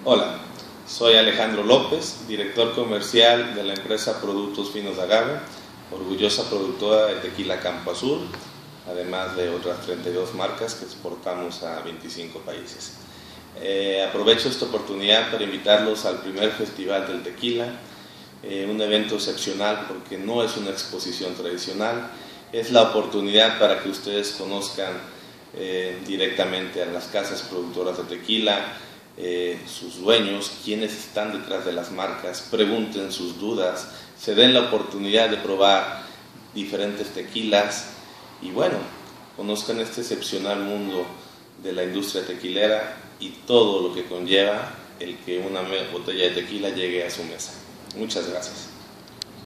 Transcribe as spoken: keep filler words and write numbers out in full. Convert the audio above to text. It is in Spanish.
Hola, soy Alejandro López, director comercial de la empresa Productos Finos de Agave, orgullosa productora de tequila Campo Azul, además de otras treinta y dos marcas que exportamos a veinticinco países. Eh, aprovecho esta oportunidad para invitarlos al primer Festival del Tequila, eh, un evento excepcional porque no es una exposición tradicional, es la oportunidad para que ustedes conozcan eh, directamente a las casas productoras de tequila, eh, sus dueños, quienes están detrás de las marcas, pregunten sus dudas, se den la oportunidad de probar diferentes tequilas y bueno, conozcan este excepcional mundo de la industria tequilera y todo lo que conlleva el que una botella de tequila llegue a su mesa. Muchas gracias.